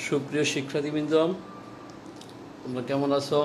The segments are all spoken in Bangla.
সুপ্রিয় শিক্ষার্থীবৃন্দ, তোমরা কেমন আছো?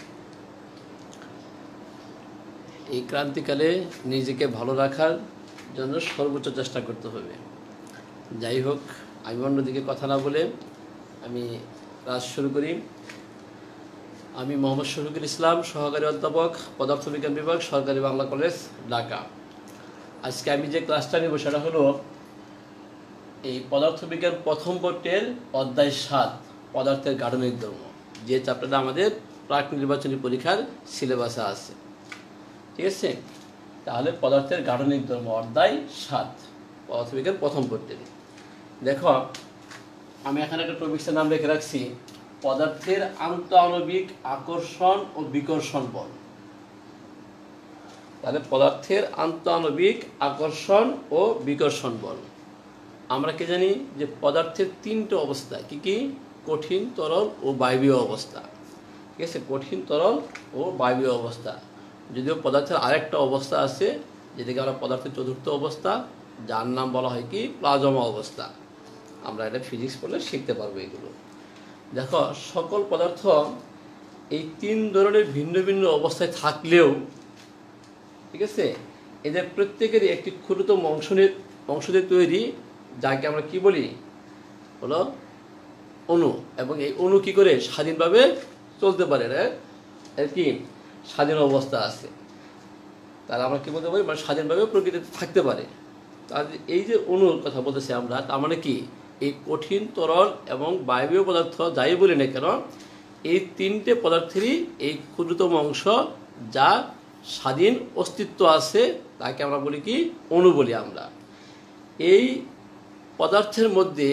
এই ক্রান্তিকালে নিজেকে ভালো রাখার জন্য সর্বোচ্চ চেষ্টা করতে হবে। যাই হোক, আমি অন্যদিকে কথা না বলে আমি ক্লাস শুরু করি। আমি মোহাম্মদ শফিকুল ইসলাম, সহকারী অধ্যাপক, পদার্থবিজ্ঞান বিভাগ, সরকারি বাংলা কলেজ, ঢাকা। আজকে আমি যে ক্লাসটা নেব সেটা হলো এই পদার্থবিজ্ঞান প্রথম পত্রের অধ্যায় 7 পদার্থের গাঠনিক ধর্ম, যে চ্যাপ্টারটা আমাদের প্রাক নির্বাচনী পরীক্ষার সিলেবাসে আছে। ঠিক আছে, তাহলে পদার্থের গাঠনিক ধর্ম অধ্যায় 7 পদার্থবিজ্ঞান প্রথম পত্রের। দেখো, আমি এখানে একটা টপিক্সের নাম রেখে রাখছি, পদার্থের আন্তঃআণবিক আকর্ষণ ও বিকর্ষণ বল। তাহলে পদার্থের আন্তঃআণবিক আকর্ষণ ও বিকর্ষণ বল। আমরা কি জানি যে পদার্থের তিনটে অবস্থা, কি কি? কঠিন, তরল ও বায়বীয় অবস্থা। ঠিক আছে, কঠিন, তরল ও বায়বীয় অবস্থা। যদিও পদার্থের আরেকটা অবস্থা আছে যেটাকে আমরা পদার্থের চতুর্থ অবস্থা, যার নাম বলা হয় কি প্লাজমা অবস্থা। আমরা এটা ফিজিক্স পড়লে শিখতে পারবো এগুলো। দেখো, সকল পদার্থ এই তিন ধরনের ভিন্ন ভিন্ন অবস্থায় থাকলেও, ঠিক আছে, এদের প্রত্যেকেরই একটি ক্ষুদ্রতম অংশ দিয়ে তৈরি, যাকে আমরা কি বলি হলো অণু। এবং এই অণু কি করে স্বাধীনভাবে চলতে পারে, এর কি স্বাধীন অবস্থা আছে। তাহলে আমরা কি বলতে পারি, মানে স্বাধীনভাবে প্রকৃতিতে থাকতে পারে। তাহলে এই যে অণুর কথা বলতেছি আমরা, তার মানে কি এই কঠিন, তরল এবং বায়বীয় পদার্থ যাই বলি না কেন, এই তিনটে পদার্থেরই এই ক্ষুদ্রতম অংশ যা স্বাধীন অস্তিত্ব আছে, তাকে আমরা বলি কি অণু বলি আমরা। এই পদার্থের মধ্যে,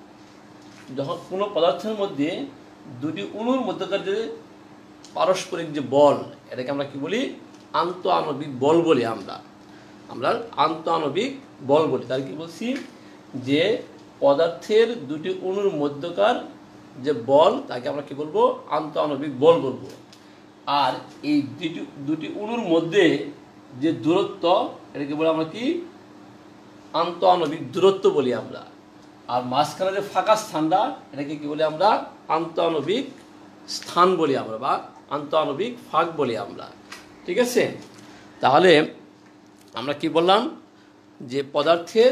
যখন কোনো পদার্থের মধ্যে দুটি অণুর মধ্যকার যে পারস্পরিক যে বল, এটাকে আমরা কি বলি আন্তঃআণবিক বল বলি। আমরা আন্তঃআণবিক বল বলি। তার কি বলছি, যে পদার্থের দুটি অণুর মধ্যকার যে বল, তাকে আমরা কি বলবো আন্তঃআণবিক বল বলবো। আর এই দুটি অণুর মধ্যে যে দূরত্ব, এটাকে বলে আমরা কি আন্তঃআণবিক দূরত্ব বলি আমরা। আর মাঝখানে যে ফাঁকা স্থানটা, এটাকে কি বলি আমরা আন্তঃআণবিক স্থান বলি আমরা, বা আন্তঃআণবিক ফাঁক বলি আমরা। ঠিক আছে, তাহলে আমরা কি বললাম, যে পদার্থের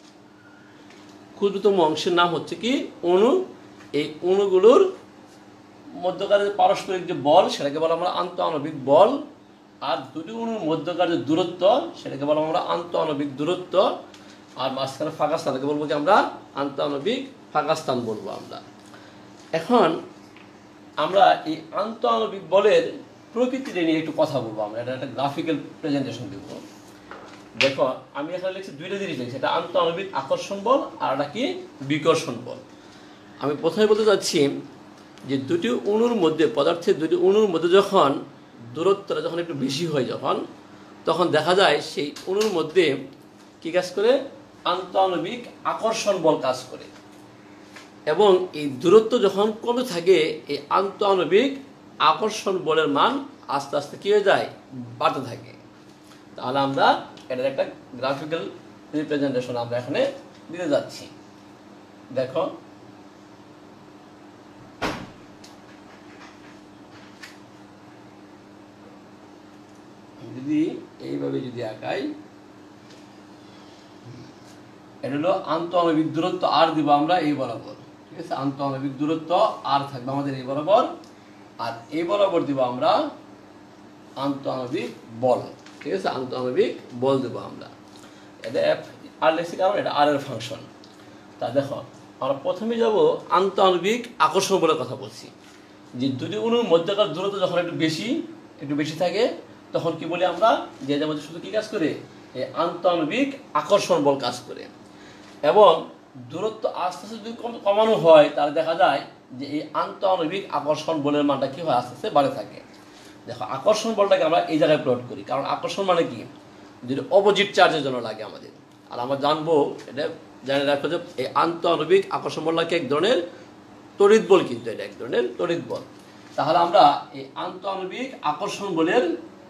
ক্ষুদ্রতম অংশের নাম হচ্ছে কি অণু। এই অণুগুলোর মধ্যকার যে পারস্পরিক যে বল, সেটাকে বলা আমরা আন্তঃআণবিক বল। আর দুটি অণুর মধ্যকার যে দূরত্ব, সেটাকে বলা আমরা আন্তঃআণবিক দূরত্ব। আর মাঝখানে ফাঁকা স্থানকে বলবো কি আমরা আন্তঃআণবিক ফাঁকা স্থান বলবো আমরা। এখন আমরা এই আন্তঃআণবিক বলের প্রকৃতিটা নিয়ে একটু কথা বলবো। আমরা এটা একটা গ্রাফিক্যাল প্রেজেন্টেশন দেবো। দেখো, আমি এখানে লিখছি দুইটা জিনিস লিখছি, এটা আন্তঃআণবিক আকর্ষণ বল আর এটা কি বিকর্ষণ বল। আমি প্রথমে বলতে চাচ্ছি যে দুটি অণুর মধ্যে, পদার্থের দুটি অণুর মধ্যে যখন দূরত্বটা যখন একটু বেশি হয়, তখন দেখা যায় সেই অণুর মধ্যে কি কাজ করে, আন্তঃআণবিক আকর্ষণ বল কাজ করে। এবং এই দূরত্ব যখন কমে থাকে, এই আন্তঃআণবিক আকর্ষণ বলের মান আস্তে আস্তে কি হয়ে যায়, বাড়তে থাকে। তাহলে আমরা এটার একটা গ্রাফিক্যাল রিপ্রেজেন্টেশন আমরা এখানে দিতে যাচ্ছি। দেখো, যদি এইভাবে যদি আঁকাই, এটা হলো আন্তঃআণবিক দূরত্ব আর দিব আমরা এই বরাবর। ঠিক আছে, আন্তঃআণবিক দূরত্ব আর থাকবে আমাদের এই বরাবর, আর এই বরাবর দিব আমরা আন্তঃআণবিক বল। ঠিক আছে, আন্তঃআণবিক বল দেব আমরা। এটা এফ আর লেখছি কারণ এটা আর এর ফাংশন। তা দেখো, আমরা প্রথমে যাব আন্তঃআণবিক আকর্ষণ বলের কথা বলছি। যে দুটি অণুর মধ্যকার দূরত্ব যখন একটু বেশি থাকে, তখন কি বলি আমরা, যে এদের মধ্যে শুধু কি কাজ করে, এই আন্তঃআণবিক আকর্ষণ বল কাজ করে। এবং দূরত্ব আস্তে আস্তে যদি কমানো হয়, তাহলে দেখা যায় যে এই আন্তঃআণবিক আকর্ষণ বলের মানটা কি হয়, আস্তে আস্তে বাড়ে থাকে। দেখো, আকর্ষণ বলটাকে আমরা এই জায়গায় প্লট করি, কারণ আকর্ষণ মানে কি, যদি অপোজিট চার্জের জন্য লাগে আমাদের। আর আমরা জানবো, এটা জানে রাখবো যে এই আন্তঃআণবিক আকর্ষণ বলটাকে এক ধরনের তড়িৎ বল, কিন্তু এটা এক ধরনের তড়িৎ বল। তাহলে আমরা এই আন্তঃআণবিক আকর্ষণ বলের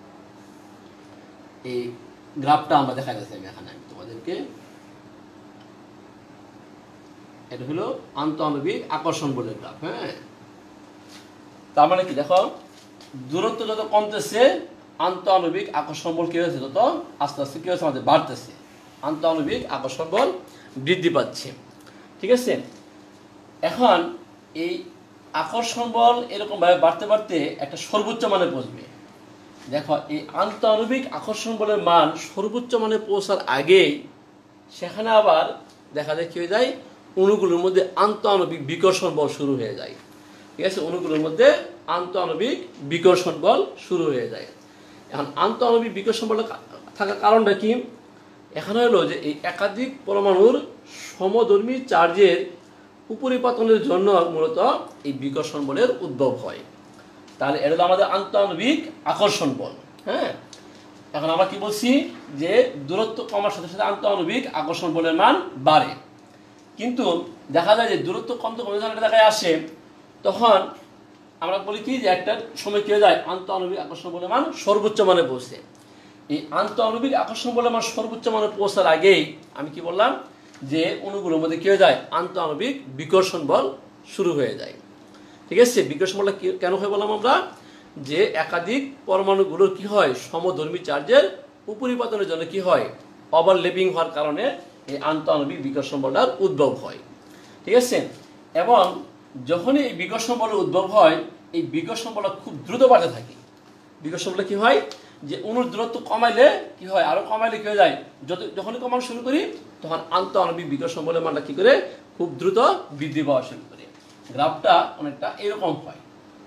এই গ্রাফটা আমরা দেখা যাচ্ছে, আমি এখানে তোমাদেরকে এটা হলো আন্তঃআণবিক আকর্ষণ বলের গ্রাফ। হ্যাঁ, তার মানে কি দেখো, দূরত্ব যত কমতেছে আন্তঃআণবিক আকর্ষণ বল কি হয়েছে, তত আস্তে আস্তে কি হচ্ছে আমাদের বাড়তেছে, আন্তঃআণবিক আকর্ষণ বল বৃদ্ধি পাচ্ছে। ঠিক আছে, এখন এই আকর্ষণ বল এরকম ভাবে বাড়তে বাড়তে একটা সর্বোচ্চ মানে পৌঁছবে। দেখো, এই আন্তঃআণবিক আকর্ষণ বলের মান সর্বোচ্চ মানে পৌঁছার আগেই সেখানে আবার দেখা যায় কি হয়ে যায়, অণুগুলোর মধ্যে আন্তঃআণবিক বিকর্ষণ বল শুরু হয়ে যায়। ঠিক আছে, অণুগুলোর মধ্যে আন্তঃআণবিক বিকর্ষণ বল শুরু হয়ে যায়। এখন আন্তঃআণবিক বিকর্ষণ বল থাকার কারণটা কি, এখানে হলো যে এই একাধিক পরমাণুর সমধর্মী চার্জের উপরিপাতনের জন্য মূলত এই বিকর্ষণ বলের উদ্ভব হয়। তাহলে এটা হলো আমাদের আন্তঃআণবিক আকর্ষণ বল। হ্যাঁ, এখন আমরা কি বলছি যে দূরত্ব কমার সাথে সাথে আন্তঃআণবিক আকর্ষণ বলের মান বাড়ে, কিন্তু দেখা যায় যে দূরত্ব কমতে কমতে যখন একটা জায়গায় আসে তখন আমরা বলি কি যে একটা সময় কি হয়ে যায়, আন্তঃআণবিক আকর্ষণ বলের মান সর্বোচ্চ মানে পৌঁছে। এই আন্তঃআণবিক আকর্ষণ বলের মান সর্বোচ্চ মানে পৌঁছার আগেই আমি কি বললাম যে অণুগুলোর মধ্যে কি হয়ে যায়, আন্তঃআণবিক বিকর্ষণ বল শুরু হয়ে যায়। ঠিক আছে, বিকর্ষণ বলটা কেন হয় বললাম আমরা, যে একাধিক পরমাণুগুলোর কি হয়, সমধর্মী চার্জের উপরিপাতনের জন্য কি হয়, ওভারল্যাপিং হওয়ার কারণে এই আন্তঃআণবিক বিকর্ষণ বলটার উদ্ভব হয়। ঠিক আছে, এবং যখনই এই বিকর্ষণ বলের উদ্ভব হয়, এই বিকর্ষণ বলটা খুব দ্রুত বাড়তে থাকে। বিকর্ষণ বলে কি হয়, যে অণুর দূরত্ব কমাইলে কি হয়, আরো কমাইলে কি হয়ে যায়, যখনই কমানো শুরু করি তখন আন্তঃআণবিক বিকর্ষণ বলের মানটা কি করে খুব দ্রুত বৃদ্ধি পাওয়া শুরু করে। গ্রাফটা অনেকটা এরকম হয়।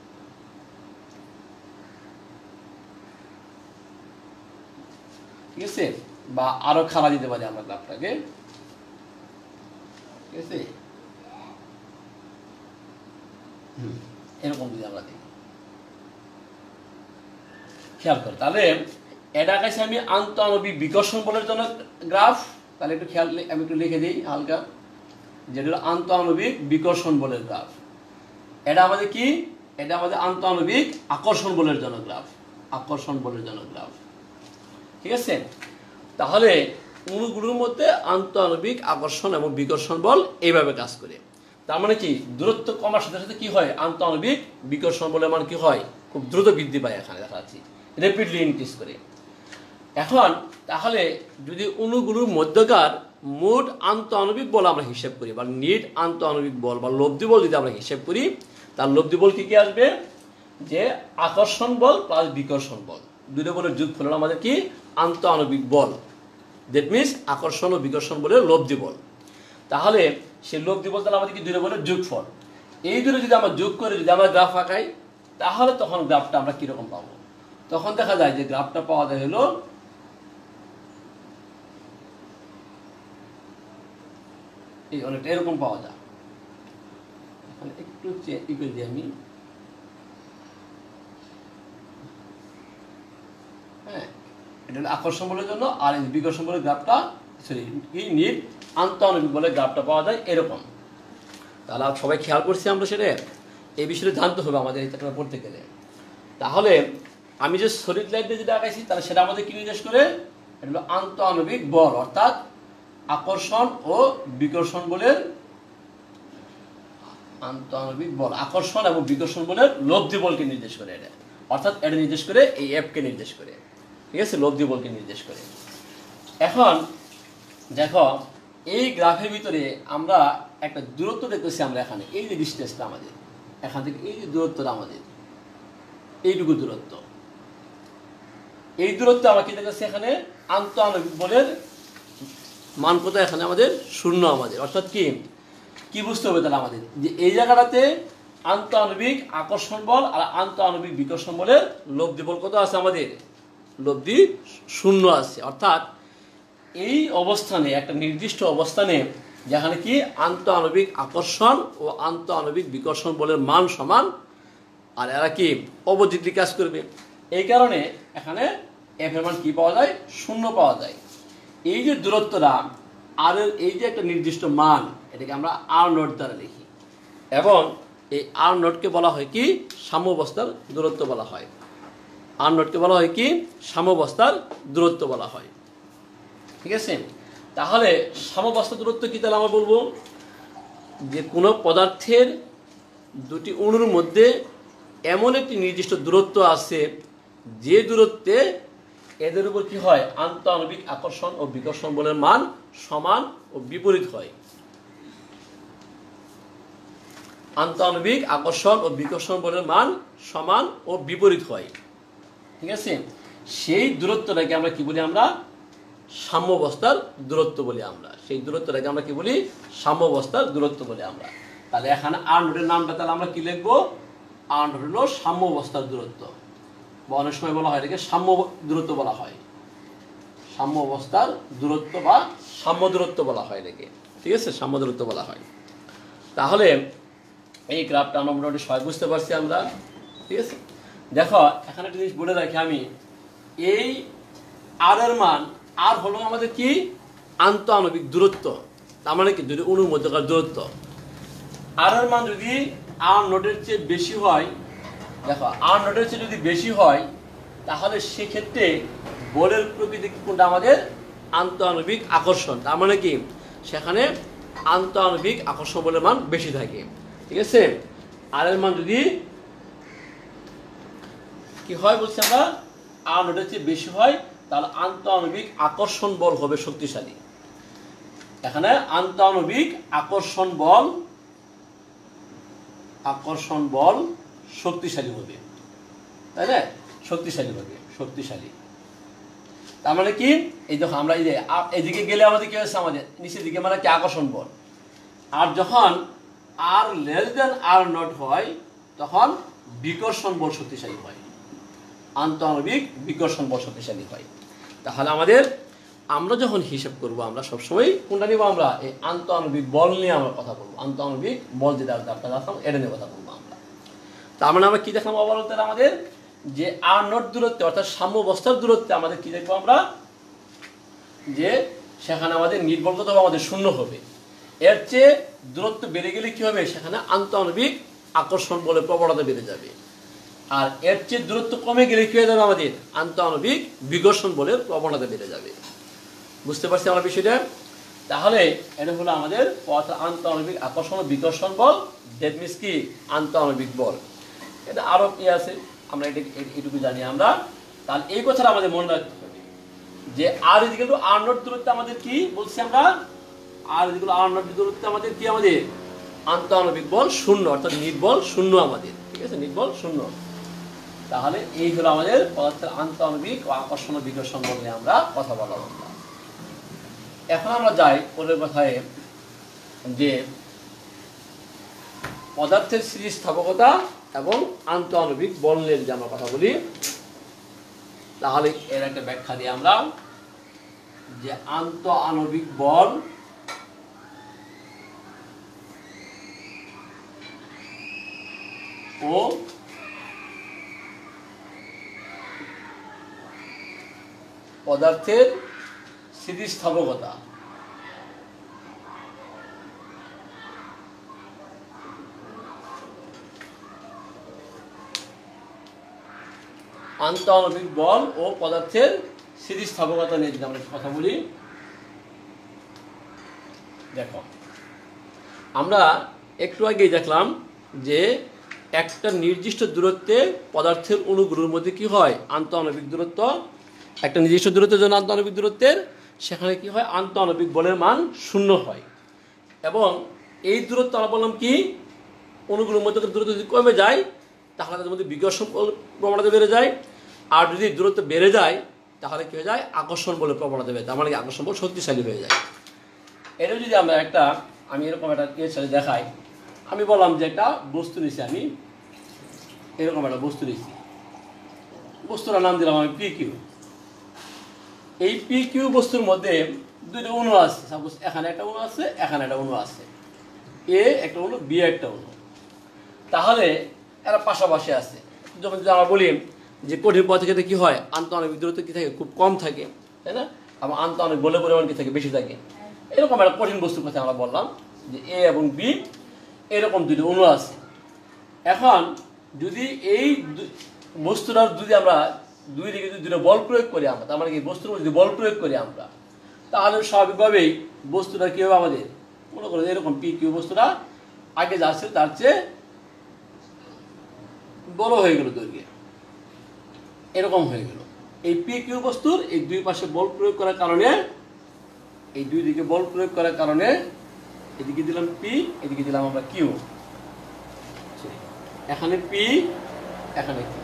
ঠিক আছে, বা আরো খাড়া দিতে পারি আমরা গ্রাফটাকে। ঠিক আছে, এরকম যদি আমরা দেখি, খেয়াল করো, তাহলে এটা কাছে আমি আন্তঃআণবিক বিকর্ষণ বলের জন্য গ্রাফ, তাহলে একটু খেয়াল, আমি একটু লিখে দিই হালকা, যেটা হলো আন্তঃআণবিক বিকর্ষণ বলের গ্রাফ। এটা আমাদের কি, এটা আমাদের আন্তঃআণবিক আকর্ষণ বলের জন্য গ্রাফ, আকর্ষণ বলের জন্য গ্রাফ। ঠিক আছে, তাহলে অণুগুলোর মধ্যে আন্তঃআণবিক আকর্ষণ এবং বিকর্ষণ বল এইভাবে কাজ করে। তার মানে কি, দূরত্ব কমার সাথে সাথে কি হয়, আন্তঃআণবিক বিকর্ষণ বলের মান কি হয়, খুব দ্রুত বৃদ্ধি পায়, এখানে দেখা যাচ্ছে র্যাপিডলি ইনক্রিজ করে। এখন তাহলে যদি অণুগুলোর মধ্যকার মোট আন্তঃআণবিক বল আমরা হিসাব করি, বা নেট আন্তঃআণবিক বল বা লব্ধি বল যদি আমরা হিসাব করি, তার লব্ধি বল কি কি আসবে, যে আকর্ষণ বল প্লাস বিকর্ষণ বল, দুটো বলের যোগফল হলো আমাদের কি আন্তঃআণবিক বল। দ্যাট মিনস আকর্ষণ ও বিকর্ষণ বলের লব্ধি বল। তাহলে সেই লব্ধি বল তাহলে আমাদের কি দুটো বলের যোগফল। এই দুটো যদি আমরা যোগ করে যদি আমরা গ্রাফ আঁকাই, তাহলে তখন গ্রাফটা আমরা কিরকম পাবো, তখন দেখা যায় যে গ্রাফটা পাওয়া যায় হলো এই অনেকটা এরকম পাওয়া যায়। একটু ই করে দিই আমি, হ্যাঁ, এটা হলো আকর্ষণ বলের জন্য, আর এই বিকর্ষণ বলের গ্রাফটা, সরি কি নিট আন্তঃআণবিক বলের গ্রাফটা পাওয়া যায় এরকম। তাহলে সবাই খেয়াল করছি আমরা, সেটা এই বিষয়ে জানতে হবে আমাদের এই চ্যাপ্টার পড়তে গেলে। তাহলে আমি যে সলিড লাইন দিয়ে যেটা আঁকাইছি, তাহলে সেটা আমাদের কি নির্দেশ করে, এটা হলো আন্তঃআণবিক বল, অর্থাৎ আকর্ষণ ও বিকর্ষণ বলের, আন্তঃআণবিক বল আকর্ষণ এবং বিকর্ষণ বলের লব্ধি বলকে নির্দেশ করে এটা, অর্থাৎ এটা নির্দেশ করে এই এফকে নির্দেশ করে। ঠিক আছে, লব্ধি বলকে নির্দেশ করে। এখন দেখো, এই গ্রাফের ভিতরে আমরা একটা দূরত্ব দেখতেছি, আমরা এখানে এই যে ডিস্টেন্সটা আমাদের এখান থেকে, এই যে দূরত্বটা আমাদের এইটুকু দূরত্ব, এই দূরত্ব আমরা কি দেখতেছি এখানে আন্তঃআণবিক বলের মান কত, এখানে আমাদের শূন্য আমাদের, অর্থাৎ কি কি বুঝতে হবে তাহলে আমাদের, যে এই জায়গাটাতে আন্তঃআণবিক আকর্ষণ বল আর আন্তঃআণবিক বিকর্ষণ বলের লব্ধি বল কত আছে, আমাদের লব্ধি শূন্য আছে। অর্থাৎ এই অবস্থানে, একটা নির্দিষ্ট অবস্থানে যেখানে কি আন্তঃআণবিক আকর্ষণ ও আন্তঃআণবিক বিকর্ষণ বলের মান সমান, আর এরা কি অপোজিটলি কাজ করবে, এই কারণে এখানে এফ এর মান কি পাওয়া যায়, শূন্য পাওয়া যায়। এই যে দূরত্বটা আর এই যে একটা নির্দিষ্ট মান, এটাকে আমরা আর নট দ্বারা লিখি, এবং এই আর নটকে বলা হয় কি সাম্যাবস্থার দূরত্ব বলা হয়। আর নটকে বলা হয় কি সাম্যাবস্থার দূরত্ব বলা হয়। ঠিক আছে, তাহলে সাম্যাবস্থার দূরত্ব কি, তাহলে আমরা বলবো যে কোনো পদার্থের দুটি অণুর মধ্যে এমন একটি নির্দিষ্ট দূরত্ব আছে যে দূরত্বে এদের উপর কি হয়, আন্তঃআণবিক আকর্ষণ ও বিকর্ষণ বলের মান সমান ও বিপরীত হয়। আন্তঃআণবিক আকর্ষণ ও বিকর্ষণ বলের মান সমান ও বিপরীত হয়, ঠিক আছে। সেই দূরত্বটাকে আমরা কি বলি, আমরা সাম্যাবস্থার দূরত্ব বলি। আমরা সেই দূরত্বটাকে আমরা কি বলি, সাম্যাবস্থার দূরত্ব বলি আমরা। তাহলে এখানে আর নোটের নামটা তাহলে আমরা কি লিখবো, আর নোট হলো সাম্যাবস্থার দূরত্ব, বা অনেক সময় বলা হয় এটাকে সাম্য দূরত্ব বলা হয়, সাম্য অবস্থার দূরত্ব বা সাম্য দূরত্ব বলা হয় এটাকে, ঠিক আছে, সাম্য দূরত্ব বলা হয়। তাহলে এই গ্রাফটা আমরা মোটামুটি সবাই বুঝতে পারছি আমরা, ঠিক আছে। দেখো এখানে একটা জিনিস বলে রাখি আমি, এই আর এর মান, আর হলো আমাদের কি আন্তঃআণবিক দূরত্ব, তার মানে কি দুটি অণুর মধ্যকার দূরত্ব। আর এর মান যদি আর নোটের চেয়ে বেশি হয়, দেখো আর নোটের চেয়ে যদি বেশি হয় তাহলে সেক্ষেত্রে বলের প্রকৃতি কোনটা, আমাদের আন্তঃআণবিক আকর্ষণ। তার মানে কি সেখানে আন্তঃআণবিক আকর্ষণ বলের মান বেশি থাকে, ঠিক আছে। আর এর মান যদি কি হয় বলছি আমরা, আর নোটের চেয়ে বেশি হয় তাহলে আন্তঃআণবিক আকর্ষণ বল হবে শক্তিশালী। এখানে আন্তঃআণবিক আকর্ষণ বল শক্তিশালী হবে, তাই না, শক্তিশালী হবে, শক্তিশালী। তার মানে কি, এই দেখো আমরা এই যে এদিকে গেলে আমাদের কি হচ্ছে, আমাদের নিচের দিকে মানে কি আকর্ষণ বল। আর যখন আর লেস দেন আর নট হয় তখন বিকর্ষণ বল শক্তিশালী হয়, আন্তঃআণবিক বিকর্ষণ বল শক্তিশালী হয়। তাহলে আমাদের আমরা যখন হিসাব করব আমরা সবসময় কোনটা নিব, আমরা এই আন্তঃআণবিক বল নিয়ে আমরা কথা বলবো, আন্তঃআণবিক বল যেটা আপনারা এটা নিয়ে কথা বলবো আমরা। তার মানে আমরা কি দেখলাম অবলম্বন, আমাদের যে আর নট দূরত্বে অর্থাৎ সাম্যাবস্থার দূরত্বে আমাদের কি দেখবো আমরা, যে সেখানে আমাদের নির্বলগত আমাদের শূন্য হবে। এর চেয়ে দূরত্ব বেড়ে গেলে কি হবে, সেখানে আন্তঃআণবিক আকর্ষণ বলে প্রবণতা বেড়ে যাবে। আর এর চেয়ে দূরত্ব কমে গেলে কি হয়ে যাবে, আমাদের আন্তঃআণবিক বিকর্ষণ বলের প্রবণতা বেড়ে যাবে। বুঝতে পারছি আমার বিষয়টা। তাহলে এটা হলো আমাদের আন্তঃআণবিক আকর্ষণ ও বিকর্ষণ বল, দ্যাট মিনস কি আন্তঃআণবিক বল। এটা আরো কি আছে আমরা এটুকু জানি আমরা। তাহলে এই কথাটা আমাদের মনে রাখতে হবে যে r equal to r naught দূরত্ব আমাদের কি বলছি আমরা, r equal to r naught দূরত্ব আমাদের কি, আমাদের আন্তঃআণবিক বল শূন্য, অর্থাৎ নির্বল শূন্য আমাদের, ঠিক আছে, নির্বল শূন্য। তাহলে এই হলো আমাদের পদার্থের আন্তঃআণবিক ও আকর্ষণ ও বিকর্ষণ বল নিয়ে আমরা কথা বললাম। এখন আমরা যাই পরের কথায়, যে পদার্থের স্থিতিস্থাপকতা এবং আন্তঃআণবিক বল নিয়ে যদি আমরা কথা বলি, তাহলে এর একটা ব্যাখ্যা দিই আমরা, যে আন্তঃআণবিক বল ও পদার্থের স্থিতিস্থাপকতা। আন্তঃআণবিক বল ও পদার্থের স্থিতিস্থাপকতা নিয়ে যদি আমরা কথা বলি, দেখো আমরা একটু আগেই দেখলাম যে একটা নির্দিষ্ট দূরত্বে পদার্থের অণুগুলোর মধ্যে কি হয়, আন্তঃআণবিক দূরত্ব, একটা নির্দিষ্ট দূরত্বের জন্য আন্তঃআণবিক দূরত্বের সেখানে কি হয়, আন্তঃআণবিক বলের মান শূন্য হয়। এবং এই দূরত্ব আমরা বললাম কি, অণুগুলোর মধ্যে দূরত্ব যদি কমে যায় তাহলে তাদের মধ্যে বিকর্ষণ প্রবণতা বেড়ে যায়, আর যদি দূরত্ব বেড়ে যায় তাহলে কি হয়ে যায়, আকর্ষণ বলের প্রবণতা বেড়ে যায়, তার মানে আকর্ষণ বল শক্তিশালী হয়ে যায়। এটা যদি আমরা আমি এরকম একটা দেখাই, আমি বললাম যে একটা বস্তু নিচ্ছি, আমি এরকম একটা বস্তু নিচ্ছি, বস্তুটার নাম দিলাম আমি পি কিউ। এই পি কিউ বস্তুর মধ্যে দুইটা অণু আছে, সাপোজ এখানে একটা অণু আছে, এখানে একটা অণু আছে, এ একটা অণু, বি একটা অণু। তাহলে এরা পাশাপাশি আছে। যখন যদি আমরা বলি যে কঠিন পদার্থের ক্ষেত্রে কি হয়, আন্তঃআণবিক দূরত্ব কি থাকে, খুব কম থাকে, তাই না, এবং আন্তঃআণবিক বলের পরিমাণ কি থাকে, বেশি থাকে। এরকম একটা কঠিন বস্তুর কথা আমরা বললাম যে এ এবং বি এরকম দুটো অণু আছে। এখন যদি এই বস্তুটার যদি আমরা দুই দিকে যদি দুটো বল প্রয়োগ করি আমরা, তার মানে কি বস্তুর যদি বল প্রয়োগ করি আমরা, তাহলে স্বাভাবিকভাবেই বস্তুটা কি হবে, আমাদের মনে করো এরকম পি কিউ বস্তুটা আগে যা ছিল তার চেয়ে বড় হয়ে গেল, দৈর্ঘ্যে এরকম হয়ে গেল। এই পি কিউ বস্তুর এই দুই পাশে বল প্রয়োগ করার কারণে, এই দুই দিকে বল প্রয়োগ করার কারণে, এদিকে দিলাম পি, এদিকে দিলাম আমরা কিউ, এখানে পি, এখানে কিউ,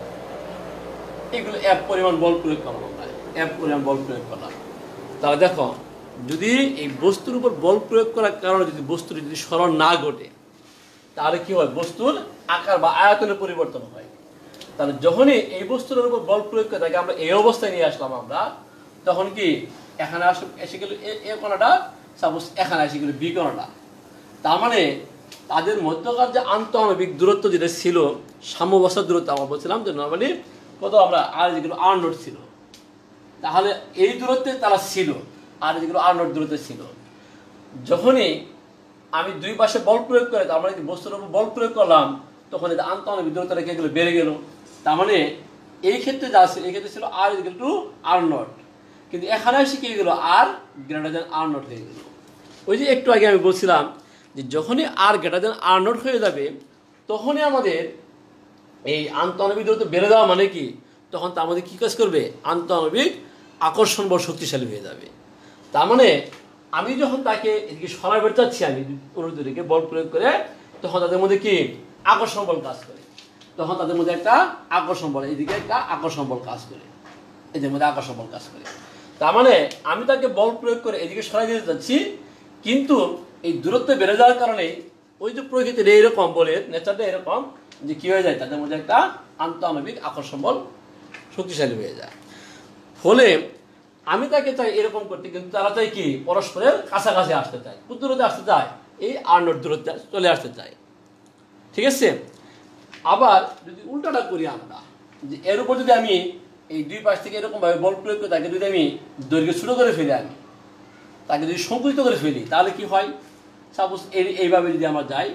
এগুলো এফ পরিমাণ বল প্রয়োগ করলাম আমরা, এফ পরিমাণ বল প্রয়োগ করলাম। তাহলে দেখো, যদি এই বস্তুর উপর বল প্রয়োগ করার কারণে যদি বস্তুর যদি সরণ না ঘটে, তাহলে কি হয়, বস্তুর আকার বা আয়তনের পরিবর্তন হয়। তাহলে যখনই এই বস্তুর উপর বল প্রয়োগ করে তাকে আমরা এই অবস্থায় নিয়ে আসলাম আমরা, তখন কি এখানে এসে গেল এ কোণাটা, সাপোজ এখানে এসে গেল বি কোণাটা। তার মানে তাদের মধ্যকার যে আন্তঃআণবিক দূরত্ব যেটা ছিল, সাম্যাবস্থার দূরত্ব আমরা বলছিলাম যে নর্মালি কত, আমরা আর যেগুলো আর নোট ছিল, তাহলে এই দূরত্বে তারা ছিল, আর যেগুলো আর নোট দূরত্বে ছিল। যখনই আমি দুই পাশে বল প্রয়োগ করে, তার মানে বস্তুর উপর বল প্রয়োগ করলাম, তখন এটা আন্তঃআণবিক দূরত্ব রেখে গেলো, বেড়ে গেল। তার মানে এই ক্ষেত্রে যা ছিল, এই ক্ষেত্রে ছিল r equal to r naught, কিন্তু এখানে এসে কি গেল, আর গ্রেটার দেন আর নট হয়ে গেল। ওই যে একটু আগে আমি বলছিলাম যে যখনই আর গ্রেটার দেন আর নট হয়ে যাবে, তখনই আমাদের এই আন্তঃআণবিক দূরত্ব বেড়ে দেওয়া মানে কি, তখন তার মধ্যে কী কাজ করবে, আন্তঃআণবিক আকর্ষণ বল শক্তিশালী হয়ে যাবে। তার মানে আমি যখন তাকে এদিকে সরাবে চাচ্ছি, আমি অনুদিকে বল প্রয়োগ করে, তখন তাদের মধ্যে কি আকর্ষণ বল কাজ করে, তখন তাদের মধ্যে একটা আকর্ষণ বল, এইদিকে একটা আকর্ষণ বল কাজ করে, এদের মধ্যে আকর্ষণ বল কাজ করে। তার মানে আমি তাকে বল প্রয়োগ করে এদিকে সরাই দিতে চাচ্ছি, কিন্তু এই দূরত্ব বেড়ে যাওয়ার কারণে ওই যে প্রকৃতির এইরকম বলের নেচারটা এরকম যে কি হয়ে যায়, তাদের মধ্যে একটা আন্তঃআণবিক আকর্ষণ বল শক্তিশালী হয়ে যায়। ফলে আমি তাকে চাই এরকম করতে, কিন্তু তারা চাই কি পরস্পরের কাছাকাছি আসতে চায়, কোন দূরত্বে আসতে চায়, এই আর নট দূরত্বে চলে আসতে চায়। ঠিক আছে। আবার যদি উল্টাটা করি আমরা, যে এর উপর যদি আমি এই দুই পাশ থেকে এরকম ভাবে বল প্রয়োগ করে তাকে যদি আমি দৈর্ঘ্য ছোট করে ফেলি, আমি তাকে যদি সংকুচিত করে ফেলি, তাহলে কি হয়, সাপোজ এইভাবে যদি আমরা যাই,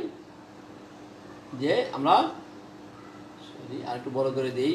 যে আমরা আর একটু বড় করে দেই,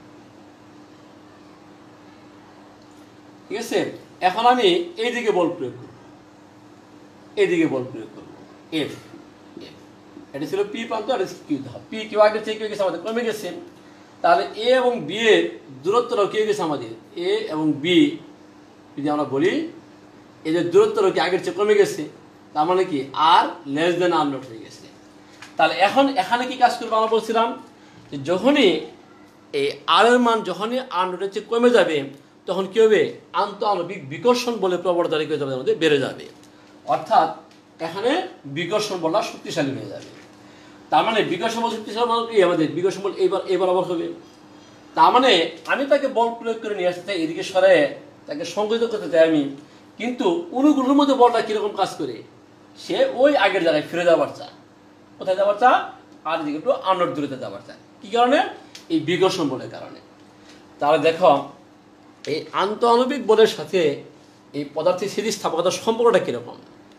ঠিক আছে। এখন আমি এইদিকে বল প্রয়োগ করব, এইদিকে বল প্রয়োগ করব, এফ, এটা ছিল পি প্রান্ত, এটা কিউ ধাপ, পি কিউ আগে চেক হয়ে গেছে, আমাদের কমে গেছে। তাহলে এ এবং বি এর দূরত্বটাও কি হয়ে গেছে আমাদের, এ এবং বি যদি আমরা বলি, এই যে দূরত্বটাও কি আগের চেয়ে কমে গেছে, তার মানে কি আর লেস দেন আর নট হয়ে গেছে। তাহলে এখন এখানে কি কাজ করবো, আমরা বলছিলাম যে যখনই এই আর এর মান যখনই আর নটের চেয়ে কমে যাবে, তখন কি হবে, আন্তঃআণবিক বিকর্ষণ বলে প্রবণতা আমাদের বেড়ে যাবে, অর্থাৎ এখানে বিকর্ষণ বলটা শক্তিশালী হয়ে যাবে। তার মানে বিকর্ষণ বল শক্তিশালী মানে কি, আমাদের বিকর্ষণ বল এইবার আবার হবে। তার মানে আমি তাকে বল প্রয়োগ করে নিয়ে আসতে চাই, এদিকে সরে তাকে সংকুচিত করতে চাই আমি, কিন্তু অনুগুলোর মধ্যে বলটা কিরকম কাজ করে, সে ওই আগের জায়গায় ফিরে যাবার চা, কোথায় যাবার চা, আর দিকে একটু আনট দূরত্বে যাবার চা। কি কারণে, এই বিকর্ষণ বলের কারণে। তাহলে দেখো এই আন্তঃআণবিক বলের সাথে এই পদার্থের স্থিতিস্থাপকতার সম্পর্কটা কিরকম।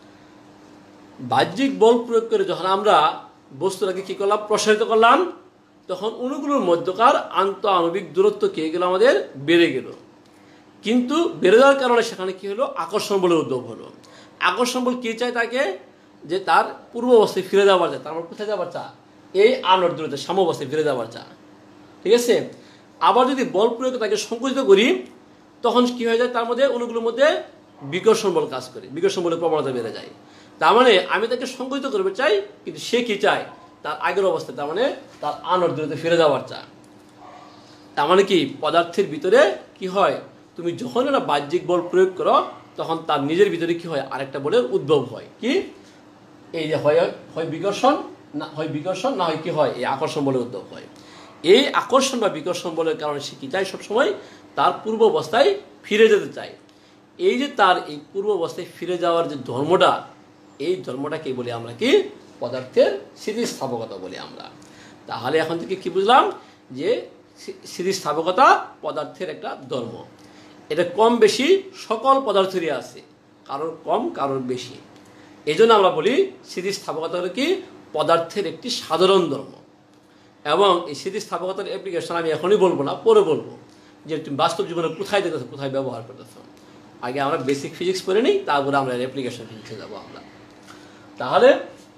বাহ্যিক বল প্রয়োগ করে যখন আমরা বস্তুটাকে কি করলাম, প্রসারিত করলাম, তখন অণুগুলোর মধ্যকার আন্তঃআণবিক দূরত্ব কি হয়ে গেল, আমাদের বেড়ে গেল। কিন্তু বেড়ে যাওয়ার কারণে সেখানে কি হলো, আকর্ষণ বলের উদ্ভব হলো। আকর্ষণ বল কি চায় তাকে, যে তার পূর্ব অবস্থায় ফিরে যাওয়ার চা, তার কোথায় যাবার চা, এই আনট দূরত্বে সাম্যাবস্থায় ফিরে যাওয়ার চা। ঠিক আছে। আবার যদি বল প্রয়োগ তাকে সংকুচিত করি, তখন কি হয়ে যায়, তার মধ্যে অণুগুলোর মধ্যে বিকর্ষণ বল কাজ করে, বিকর্ষণ বলের প্রবণতা বেড়ে যায়। তার মানে আমি তাকে সংকুচিত করতে চাই, কিন্তু সে কি চায়, তার আগের অবস্থায়, তার মানে তার আনট দূরত্বে ফিরে যাওয়ার চা। তার মানে কি পদার্থের ভিতরে কি হয়, তুমি যখন একটা বাহ্যিক বল প্রয়োগ করো, তখন তার নিজের ভিতরে কি হয়, আরেকটা বলের উদ্ভব হয়, কি এই যে হয় বিকর্ষণ, না হয় কি হয়, এই আকর্ষণ বলের উদ্ভব হয়। এই আকর্ষণ বা বিকর্ষণ বলের কারণে সে কি চায়, সবসময় তার পূর্ব অবস্থায় ফিরে যেতে চায়। এই যে তার এই পূর্ব অবস্থায় ফিরে যাওয়ার যে ধর্মটা, এই ধর্মটাকে বলি আমরা কি, পদার্থের স্থিতিস্থাপকতা বলি আমরা। তাহলে এখন থেকে কি বুঝলাম, যে স্থিতিস্থাপকতা পদার্থের একটা ধর্ম। এটা কম বেশি সকল পদার্থেরই আছে, কারোর কম কারোর বেশি। এই জন্য আমরা বলি স্থিতিস্থাপকতা হলো কি, পদার্থের একটি সাধারণ ধর্ম। এবং এই স্থিতিস্থাপকতার অ্যাপ্লিকেশন আমি এখনই বলবো না, পরে বলবো, যে তুমি বাস্তব জীবনে কোথায় দেখতেছো, কোথায় ব্যবহার করতেছো। আগে আমরা বেসিক ফিজিক্স পড়ে নিই, তারপরে আমরা অ্যাপ্লিকেশন শিখতে যাবো আমরা। তাহলে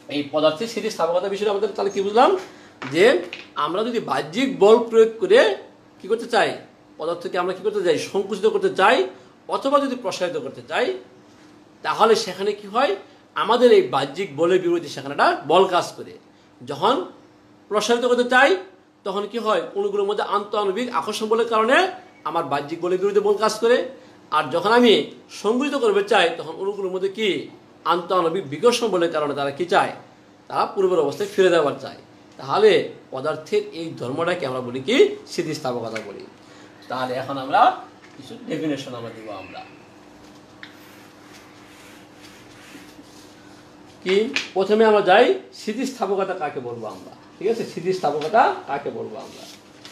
এই পদার্থের স্থিতিস্থাপকতা বিষয়ে আমাদের তাহলে কি বুঝলাম, যে আমরা যদি বাহ্যিক বল প্রয়োগ করে কি করতে চাই, পদার্থকে আমরা কি করতে চাই, সংকুচিত করতে চাই অথবা যদি প্রসারিত করতে চাই, তাহলে সেখানে কি হয়, আমাদের এই বাহ্যিক বলের বিপরীতে সেখানে একটা বল কাজ করে। যখন প্রসারিত করতে চাই তখন কি হয়, অণুগুলোর মধ্যে আন্তঃআণবিক আকর্ষণ বলের কারণে আমার বাহ্যিক বলের বিরুদ্ধে বল কাজ করে। আর যখন আমি সংকুচিত করতে চাই তখন অণুগুলোর মধ্যে কি আন্তঃআণবিক বিকর্ষণ বলের কারণে তারা কি চায়, তারা পূর্বের অবস্থায় ফিরে যাওয়ার চায়। তাহলে পদার্থের এই ধর্মটাকে আমরা বলি কি, স্থিতিস্থাপকতা বলি। তাহলে এখন আমরা কিছু ডেফিনেশন আমরা দিব। আমরা কি প্রথমে আমরা যাই, স্থিতিস্থাপকতা কাকে বলবো আমরা, ঠিক আছে, স্থিতিস্থাপকতা কাকে বলবো আমরা।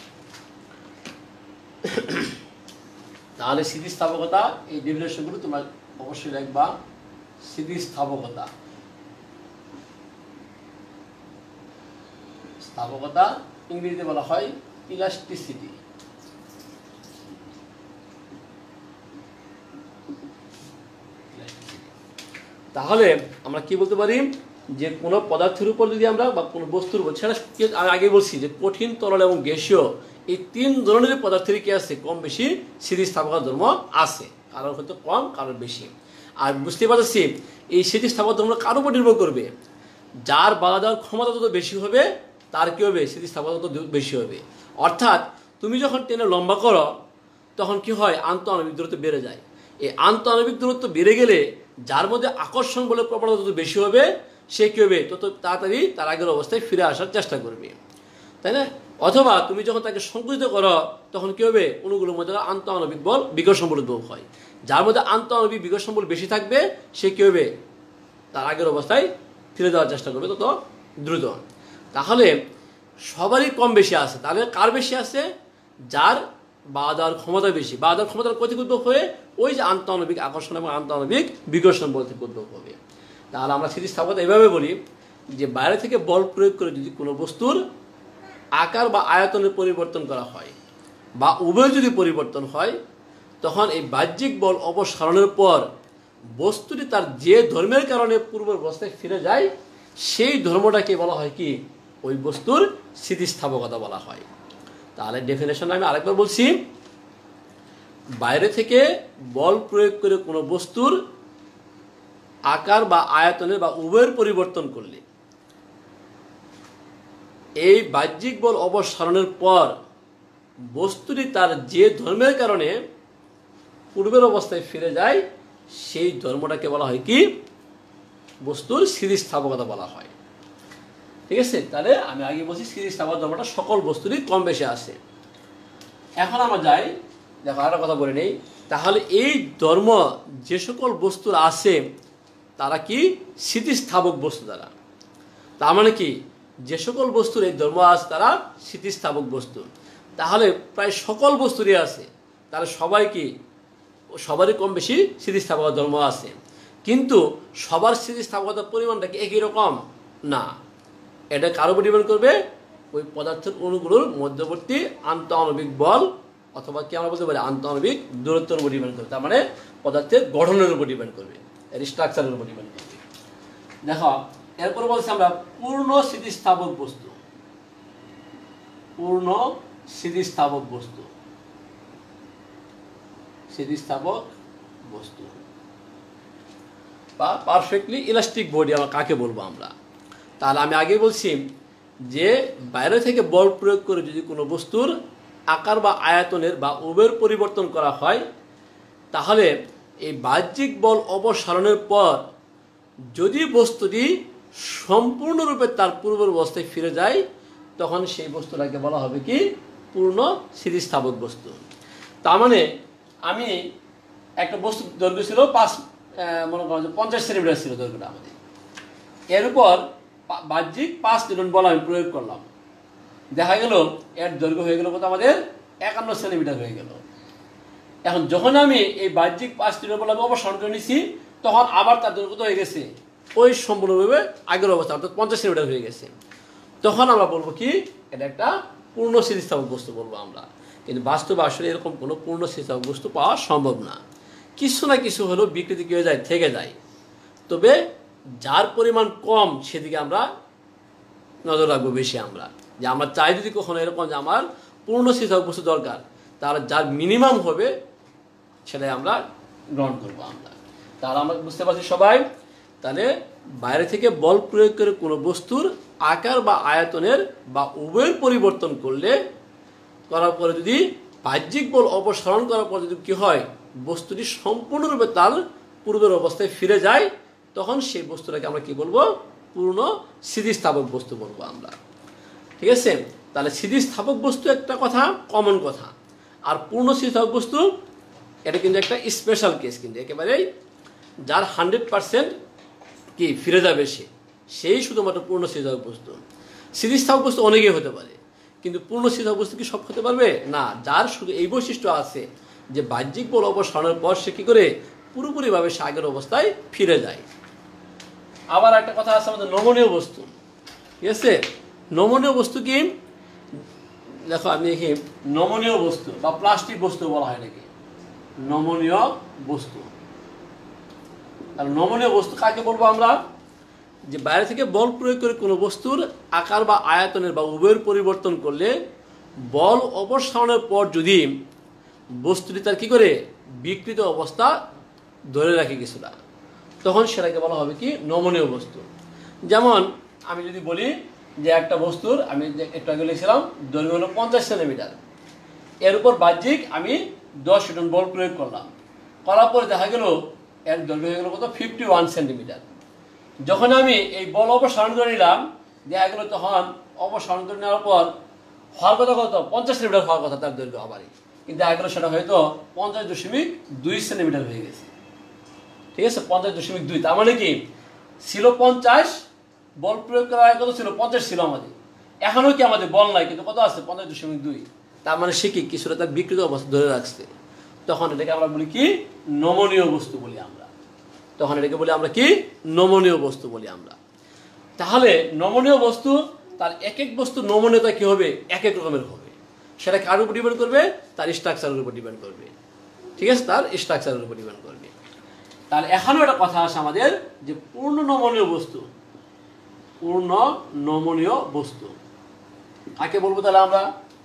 তাহলে স্থিতিস্থাপকতা এই ডেফিনেশনগুলো তোমরা অবশ্যই লিখবা। স্থিতিস্থাপকতা, স্থাপকতা ইংরেজিতে বলা হয় ইলাস্টিসিটি। তাহলে আমরা কি বলতে পারি, যে কোনো পদার্থের উপর যদি আমরা বা কোনো বস্তুর উপর, সেটা আগে বলছি যে কঠিন, তরল এবং গ্যাসীয় এই তিন ধরনের পদার্থের কি আছে, কম বেশি স্থিতিস্থাপকতা ধর্ম আছে, কারোর হয়তো কম কারোর বেশি। আর বুঝতে পারছি এই স্থিতিস্থাপকতা ধর্ম কার উপর নির্ভর করবে, যার বাধা দেওয়ার ক্ষমতা যত বেশি হবে তার কি হবে, স্থিতিস্থাপকতা তত বেশি হবে। অর্থাৎ তুমি যখন টেনে লম্বা করো তখন কি হয়, আন্তঃআণবিক দূরত্ব বেড়ে যায়। এই আন্তঃআণবিক দূরত্ব বেড়ে গেলে যার মধ্যে আকর্ষণ বলের প্রবণতা যত বেশি হবে সে কি হবে, তত তাড়াতাড়ি তার আগের অবস্থায় ফিরে আসার চেষ্টা করবে, তাই না? অথবা তুমি যখন তাকে সংকুচিত করো তখন কি হবে, অণুগুলোর মধ্যে আন্তঃআণবিক বল বিকর্ষণ বল উদ্ভব হয়। যার মধ্যে আন্তঃআণবিক বিকর্ষণ বল বেশি থাকবে সে কি হবে, তার আগের অবস্থায় ফিরে যাওয়ার চেষ্টা করবে তত দ্রুত। তাহলে সবারই কম বেশি আছে। তাহলে কার বেশি আছে, যার বাধা দেওয়ার ক্ষমতা বেশি। বাধা দেওয়ার ক্ষমতার কোথেকে উদ্ভব হয়ে, ওই যে আন্তঃআণবিক আকর্ষণ এবং আন্তঃআণবিক বিকর্ষণ বল থেকে উদ্ভব হবে। তাহলে আমরা স্থিতিস্থাপকতা এভাবে বলি যে বাইরে থেকে বল প্রয়োগ করে যদি কোনো বস্তুর আকার বা আয়তনের পরিবর্তন করা হয় বা উভয় যদি পরিবর্তন হয়, তখন এই বাহ্যিক বল অপসারণের পর বস্তুটি তার যে ধর্মের কারণে পূর্ব অবস্থায় ফিরে যায় সেই ধর্মটাকে বলা হয় কি, ওই বস্তুর স্থিতিস্থাপকতা বলা হয়। তাহলে ডেফিনেশন আমি আরেকবার বলছি, বাইরে থেকে বল প্রয়োগ করে কোনো বস্তুর আকার বা আয়তনের বা উভয়ের পরিবর্তন করলে এই বাহ্যিক বল অপসারণের পর বস্তুটি তার যে ধর্মের কারণে পূর্বের অবস্থায় ফিরে যায় সেই ধর্মটাকে বলা হয় কি, বস্তুর স্থিতিস্থাপকতা বলা হয়। ঠিক আছে, তাহলে আমি আগে বলছি স্থিতিস্থাপকতা ধর্মটা সকল বস্তুরই কম বেশি আছে। এখন আমরা যাই, দেখো আরেকটা কথা বলে নেই। তাহলে এই ধর্ম যে সকল বস্তুর আছে তারা কি স্থিতিস্থাপক বস্তু দ্বারা। তার মানে কি, যে সকল বস্তুর এই ধর্ম আছে তারা স্থিতিস্থাপক বস্তু। তাহলে প্রায় সকল বস্তুরই আছে, তাহলে সবাই কি, সবারই কম বেশি স্থিতিস্থাপকতা ধর্ম আছে। কিন্তু সবার স্থিতিস্থাপকতার পরিমাণটা কি একই রকম না, এটা কার উপর ডিপেন্ড করবে, ওই পদার্থের অণুগুলোর মধ্যবর্তী আন্তঃআণবিক বল অথবা কি আমরা বলতে পারি আন্তঃআণবিক দূরত্বের উপর ডিপেন্ড করবে। তার মানে পদার্থের গঠনের উপর ডিপেন্ড করবে, এর স্ট্রাকচারের উপর ডিপেন্ড করবে। দেখো এরপর বলছি আমরা পূর্ণ স্থিতিস্থাপক বস্তু। পূর্ণ স্থিতিস্থাপক বস্তু, স্থিতিস্থাপক বস্তু বা পারফেক্টলি ইলাস্টিক বডি আমরা কাকে বলবো আমরা। তাহলে আমি আগে বলছি যে বাইরে থেকে বল প্রয়োগ করে যদি কোনো বস্তুর আকার বা আয়তনের বা উভয়ের পরিবর্তন করা হয়, তাহলে এই বাহ্যিক বল অপসারণের পর যদি বস্তুটি সম্পূর্ণরূপে তার পূর্বের অবস্থায় ফিরে যায় তখন সেই বস্তুটাকে বলা হবে কি, পূর্ণ স্থিতিস্থাপক বস্তু। তার মানে আমি একটা বস্তু দৈর্ঘ্য ছিল মনে করেন 50 সেন্টিমিটার ছিল দৈর্ঘ্যটা আমাদের, এর উপর বাহ্যিক 5 নিউটন বল আমি প্রয়োগ করলাম, দেখা গেল এর দৈর্ঘ্য হয়ে গেল কত আমাদের 51 সেন্টিমিটার হয়ে গেল। এখন যখন আমি এই বাহ্যিক 5 নিউটন বল আমি অপসারণ করে নিছি তখন আবার তার দৈর্ঘ্য হয়ে গেছে ওই সম্পূর্ণভাবে আগের অবস্থা, অর্থাৎ 50 সেন্টিমিটার হয়ে গেছে। তখন আমরা বলবো কি, এটা একটা পূর্ণ স্থিতিস্থাপক বস্তু বলবো আমরা। কিন্তু বাস্তবে আসলে এরকম কোনো পূর্ণ স্থিতিস্থাপক বস্তু পাওয়া সম্ভব না, কিছু না কিছু হলেও বিকৃতি কি হয়ে যায়, থেকে যায়। তবে যার পরিমাণ কম সেদিকে আমরা নজর রাখবো বেশি। আমরা যে আমরা চাই যদি কখনো এরকম যে আমার পূর্ণ স্থিতিস্থাপক বস্তু দরকার, তাহলে যার মিনিমাম হবে সেটাই আমরা গ্রহণ করবো আমরা। তাহলে আমরা বুঝতে পারছি সবাই, তাহলে বাইরে থেকে বল প্রয়োগ করে কোনো বস্তুর আকার বা আয়তনের বা উভয়ের পরিবর্তন করার পরে যদি বাহ্যিক বল অপসারণ করার পর যদি কি হয়, বস্তুটি সম্পূর্ণরূপে তার পূর্বের অবস্থায় ফিরে যায়, তখন সেই বস্তুটাকে আমরা কি বলবো, পূর্ণ স্থিতিস্থাপক বস্তু বলবো আমরা। ঠিক আছে, তাহলে স্থিতিস্থাপক বস্তু একটা কথা, কমন কথা, আর পূর্ণ স্থিতিস্থাপক বস্তু এটা কিন্তু একটা স্পেশাল কেস, কিন্তু একেবারেই যার 100% কি ফিরে যাবে সেই শুধুমাত্র পূর্ণ স্থিতিস্থাপক বস্তু। স্থিতিস্থাপক বস্তু অনেকেই হতে পারে, কিন্তু পূর্ণ স্থিতিস্থাপক বস্তু কি সব হতে পারবে না। যার শুধু এই বৈশিষ্ট্য আছে যে বাহ্যিক বল অপসারণের পর সে কি করে পুরোপুরিভাবে সে আগের অবস্থায় ফিরে যায়। আবার একটা কথা আছে আমাদের নমনীয় বস্তু। ঠিক আছে, নমনীয় বস্তু কি, দেখো আমি দেখি নমনীয় বস্তু বা প্লাস্টিক বস্তু বলা হয় নাকি নমনীয় বস্তু। আর নমনীয় বস্তু কাকে বলবো আমরা, যে বাইরে থেকে বল প্রয়োগ করে কোনো বস্তুর আকার বা আয়তনের বা উভয়ের পরিবর্তন করলে বল অপসারণের পর যদি বস্তুটি তার কি করে বিকৃত অবস্থা ধরে রাখে কিছুটা, তখন সেটাকে বলা হবে কি নমনীয় বস্তু। যেমন আমি যদি বলি যে একটা বস্তুর, আমি একটু আগে লিখছিলাম দৈর্ঘ্য হলো 50 সেন্টিমিটার, এর উপর বাহ্যিক আমি 10 নিউটন বল প্রয়োগ করলাম, করার পরে দেখা গেল এর দৈর্ঘ্য হয়ে গেল কত 51 সেন্টিমিটার। যখন আমি এই বল অপসারণ করে নিলাম, দেখা গেল তখন অপসারণ করে নেওয়ার পর হওয়ার কথা কত 50 সেন্টিমিটার হওয়ার কথা তার দৈর্ঘ্য আবারই, কিন্তু দেখা গেল সেটা হয়তো 50.2 সেন্টিমিটার হয়ে গেছে। ঠিক আছে, 50.2, তার মানে কি ছিল 50, বল প্রয়োগ করা কত ছিল 50 ছিল আমাদের, এখনো কি আমাদের বল নাই কিন্তু কত আছে 50.2, তার মানে সে কি কিছুটা তার বিকৃত অবস্থা ধরে রাখছে। তখন এটাকে আমরা বলি কি নমনীয় বস্তু বলি আমরা, তখন এটাকে বলি আমরা কি নমনীয় বস্তু বলি আমরা। তাহলে নমনীয় বস্তু তার এক এক বস্তু নমনীয়তা কি হবে, এক এক রকমের হবে, সেটা কার উপর ডিপেন্ড করবে, তার স্ট্রাকচারের উপর ডিপেন্ড করবে। ঠিক আছে, তার স্ট্রাকচারের উপর ডিপেন্ড করবে। তাহলে এখনো একটা কথা আছে আমাদের যে পূর্ণ নমনীয় বস্তু, পূর্ণ নমনীয় বস্তু কাকে বলবো তাহলে আমরা।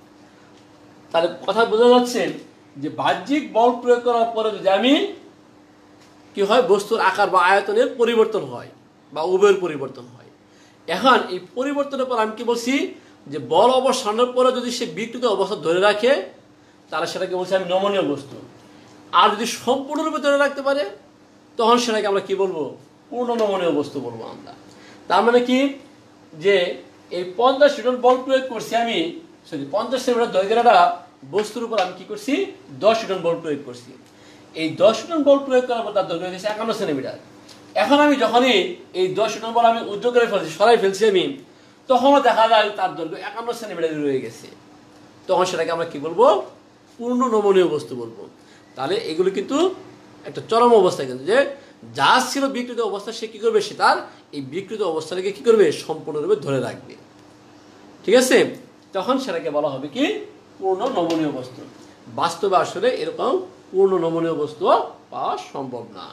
তাহলে কথা বোঝা যাচ্ছে যে বাহ্যিক বল প্রয়োগ করার পরে যদি আমি কি হয় বস্তুর আকার বা আয়তনের পরিবর্তন হয় বা উভয়ের পরিবর্তন হয়, এখন এই পরিবর্তনের পর আমি কি বলছি যে বল অবসানের পরে যদি সে বিকৃত অবস্থা ধরে রাখে, তাহলে সেটাকে বলছি আমি নমনীয় বস্তু। আর যদি সম্পূর্ণরূপে ধরে রাখতে পারে, তখন সেটাকে আমরা কি বলবো, পূর্ণ নমনীয় বস্তু বলবো আমরা। তার মানে কি যে এই 50 নিউটন বল প্রয়োগ করছি আমি, 50 সেন্টিমিটার দৈর্ঘ্যটা বস্তুর উপর আমি কি করছি 10 নিউটন বল প্রয়োগ করছি। এই 10 নিউটন বল প্রয়োগ করার পর তার দৈর্ঘ্য হয়েছে 51 সেন্টিমিটার। এখন আমি যখনই এই 10 নিউটন বল আমি উদ্যোগ করে ফেলছি, সরাই ফেলছি আমি, তখনও দেখা যায় তার দৈর্ঘ্য 51 সেন্টিমিটার রয়ে গেছে, তখন সেটাকে আমরা কি বলবো, পূর্ণ নমনীয় বস্তু বলবো। তাহলে এগুলো কিন্তু একটা চরম অবস্থা, কিন্তু যে যা ছিল বিকৃত অবস্থা সে কি করবে, সে তার এই বিকৃত অবস্থাটাকে কি করবে সম্পূর্ণরূপে ধরে রাখবে। ঠিক আছে, তখন সেটাকে বলা হবে কি পূর্ণ নমনীয় বস্তু। বাস্তবে আসলে এরকম পূর্ণ নমনীয় বস্তু পাওয়া সম্ভব না।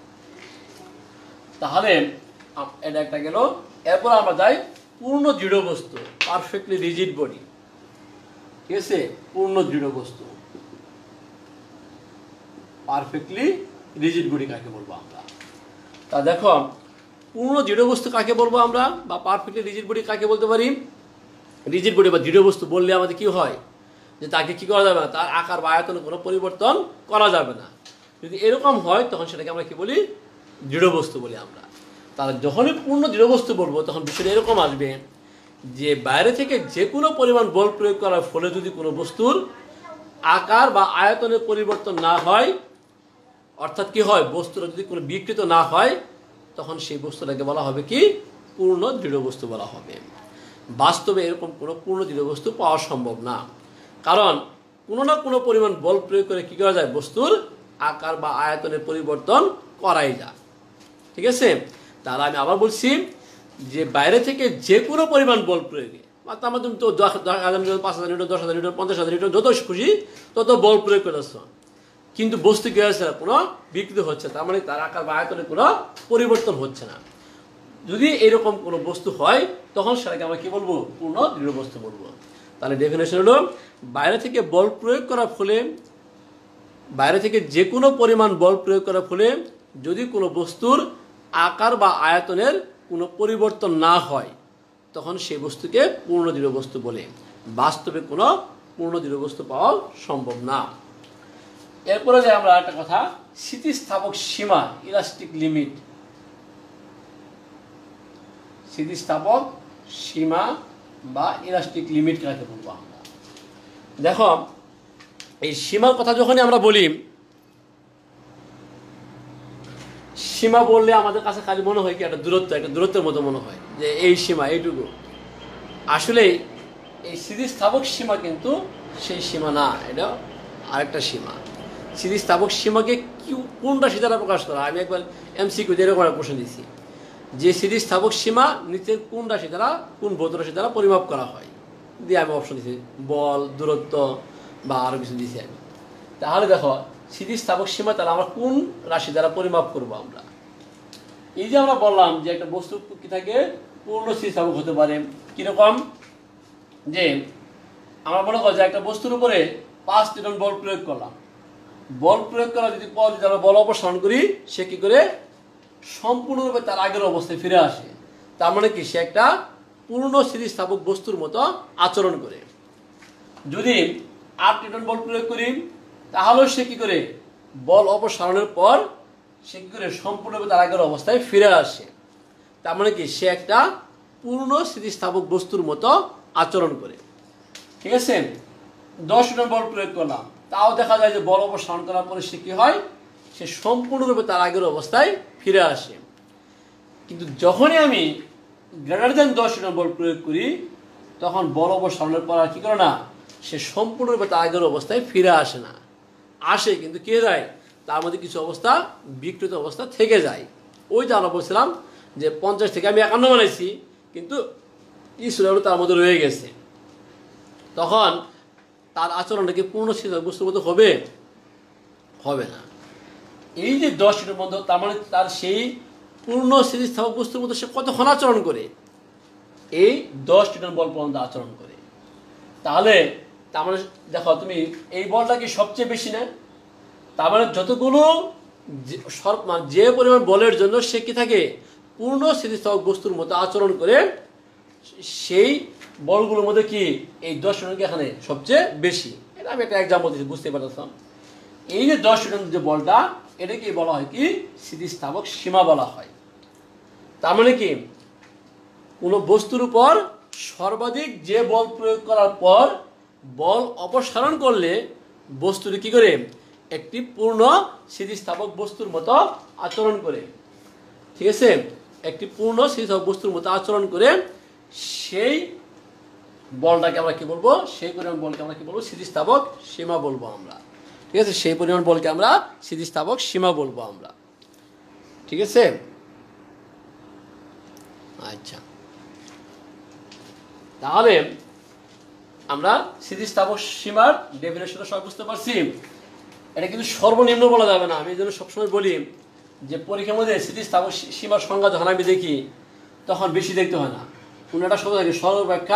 তাহলে এটা একটা গেল। এরপর আমরা যাই পূর্ণ দৃঢ় বস্তু, পারফেক্টলি রিজিড বডি। ঠিক আছে, পূর্ণ দৃঢ় বস্তু, পারফেক্টলি রিজিড বডি কাকে বলবো আমরা। তা দেখো পূর্ণ দৃঢ় বস্তু কাকে বলবো আমরা, বা পারফেক্টলি রিজিড বডি কাকে বলতে পারি। রিজিড বডি বা দৃঢ় বস্তু বললে আমাদের কি হয়, যে তাকে কি করা যাবে না, তার আকার বা আয়তনে কোনো পরিবর্তন করা যাবে না। যদি এরকম হয় তখন সেটাকে আমরা কি বলি, দৃঢ় বস্তু বলি আমরা। তাহলে যখনই পূর্ণ দৃঢ় বস্তু বলবো তখন বিষয়টা এরকম আসবে যে বাইরে থেকে যে কোনো পরিমাণ বল প্রয়োগ করার ফলে যদি কোনো বস্তুর আকার বা আয়তনের পরিবর্তন না হয়, অর্থাৎ কি হয় বস্তুটা যদি কোনো বিকৃত না হয়, তখন সেই বস্তুটাকে বলা হবে কি পূর্ণ দৃঢ় বস্তু বলা হবে। বাস্তবে এরকম কোনো পূর্ণ দৃঢ় বস্তু পাওয়া সম্ভব না, কারণ কোনো না কোনো পরিমাণ বল প্রয়োগ করে কি করা যায়, বস্তুর আকার বা আয়তনের পরিবর্তন করাই যায়। ঠিক আছে, তাহলে আমি আবার বলছি যে বাইরে থেকে যে কোনো পরিমাণ বল প্রয়োগে, তার মাধ্যমে তো 10,000 নিউটন, 5,000 নিউটন, 10,000 নিউটন, 50,000 নিউটন, যত খুশি তত বল প্রয়োগ করেছ, কিন্তু বস্তু কি হচ্ছে না, কোনো বিকৃত হচ্ছে, তার মানে তার আকার বা আয়তনের কোনো পরিবর্তন হচ্ছে না। যদি এরকম কোনো বস্তু হয় তখন সেটাকে আমরা কি বলবো? পূর্ণ দৃঢ় বস্তু বলবো। তাহলে ডেফিনেশন হলো, বাইরে থেকে বল প্রয়োগ করার ফলে, বাইরে থেকে যে কোনো পরিমাণ বল প্রয়োগ করার ফলে যদি কোনো বস্তুর আকার বা আয়তনের কোনো পরিবর্তন না হয় তখন সেই বস্তুকে পূর্ণ দৃঢ় বস্তু বলে। বাস্তবে কোনো পূর্ণ দৃঢ় বস্তু পাওয়া সম্ভব না। এরপরে যে আমরা একটা কথা, স্থিতিস্থাপক সীমা, ইলাস্টিক লিমিট। স্থিতিস্থাপক সীমা বা ইলাস্টিক লিমিট কাকে বলবো আমরা? দেখো, এই সীমার কথা যখনই আমরা বলি, সীমা বললে আমাদের কাছে খালি মনে হয় কি একটা দূরত্ব, একটা দূরত্বের মতো মনে হয় যে এই সীমা, এইটুকু। আসলে এই স্থিতিস্থাপক সীমা কিন্তু সেই সীমা না, এটা আরেকটা সীমা। স্থিতিস্থাপক সীমাকে কোন রাশি দ্বারা প্রকাশ করা? আমি একবার এমসিকিউ এরকম একটা প্রশ্ন দিচ্ছি যে স্থিতিস্থাপক সীমা নিচের কোন রাশি দ্বারা, কোন ভৌত রাশি দ্বারা পরিমাপ করা হয়, দিয়ে আমি অপশন দিচ্ছি বল, দূরত্ব বা আরো কিছু দিচ্ছি আমি। তাহলে দেখো, স্থিতিস্থাপক সীমা তাহলে আমরা কোন রাশি দ্বারা পরিমাপ করব? আমরা এই যে আমরা বললাম যে একটা বস্তু কি থাকে, পূর্ণ স্থিতিস্থাপক হতে পারে। কিরকম? যে আমরা মনে করি যে একটা বস্তুর উপরে 5 নিউটন বল প্রয়োগ করলাম। বল প্রয়োগ করা যদি পর যদি আমরা বল অপসারণ করি, সে কি করে সম্পূর্ণরূপে তার আগের অবস্থায় ফিরে আসে। তার মানে কি, সে একটা পূর্ণ স্থিতিস্থাপক বস্তুর মতো আচরণ করে। যদি 8 নিউটন বল প্রয়োগ করি, তাহলেও সে কি করে বল অপসারণের পর সে কি করে সম্পূর্ণরূপে তার আগের অবস্থায় ফিরে আসে। তার মানে কি, সে একটা পূর্ণ স্থিতিস্থাপক বস্তুর মতো আচরণ করে। ঠিক আছে? 10 নিউটন বল প্রয়োগ করলাম, তাও দেখা যায় যে বল অপসারণ করার পরে সে কি হয়, সে সম্পূর্ণরূপে তার আগের অবস্থায় ফিরে আসে। কিন্তু যখনই আমি গ্রেটার দেন 10 নিউটন বল প্রয়োগ করি, তখন বল অপসারণের পর আর কি করে না, সে সম্পূর্ণরূপে তার আগের অবস্থায় ফিরে আসে না। আসে কিন্তু কে যায়, তার মধ্যে কিছু অবস্থা বিকৃত অবস্থা থেকে যায়। ওই যে আমরা বলছিলাম যে 50 থেকে আমি 51 বানাইছি, কিন্তু কিছুটা তার মধ্যে রয়ে গেছে। তখন তার আচরণটা কি পূর্ণ স্থিতিস্থাপক বস্তুর মতো হবে? হবে না। এই যে 10 নিউটন মধ্যে, তার মানে তার সেই পূর্ণ স্থিতিস্থাপক বস্তুর মতো সে কতক্ষণ আচরণ করে? এই 10 নিউটন বল পর্যন্ত আচরণ করে। তাহলে তার মানে দেখো, তুমি এই বলটা কি সবচেয়ে বেশি না? তার মানে যতগুলো যে পরিমাণ বলের জন্য সে কি থাকে, পূর্ণ স্থিতিস্থাপক বস্তুর মতো আচরণ করে, সেই বলগুলোর মধ্যে কি এই 10 নিউটন এখানে সবচেয়ে বেশি। এটা আমি একটা এক্সাম্পল দিচ্ছি, বুঝতে পারতাম। এই যে 10 নিউটন যে বলটা, এটাকে বলা হয় কি, স্থিতিস্থাপক সীমা বলা হয়। তার মানে কি, কোনো বস্তুর উপর সর্বাধিক যে বল প্রয়োগ করার পর বল অপসারণ করলে বস্তুটি কি করে, একটি পূর্ণ স্থিতিস্থাপক বস্তুর মতো আচরণ করে। ঠিক আছে? একটি পূর্ণ স্থিতিস্থাপক বস্তুর মতো আচরণ করে, সেই বলটাকে আমরা কি বলবো, সেই পরিমাণ বলকে আমরা কি বলবো, স্থিতিস্থাপক সীমা বলবো আমরা। ঠিক আছে? সেই পরিমাণ বলকে আমরা স্থিতিস্থাপক সীমা বলবো আমরা। ঠিক আছে? আচ্ছা, তাহলে আমরা স্থিতিস্থাপক সীমার ডেফিনেশনটা সবাই বুঝতে পারছি। এটা কিন্তু সর্বনিম্ন বলা যাবে না। আমি এই জন্য সবসময় বলি যে পরীক্ষার মধ্যে স্থিতিস্থাপক সীমার সংজ্ঞা যখন আমি দেখি, তখন বেশি দেখতে হয় না। কোনো একটা শব্দ থাকে, সর্বাপেক্ষা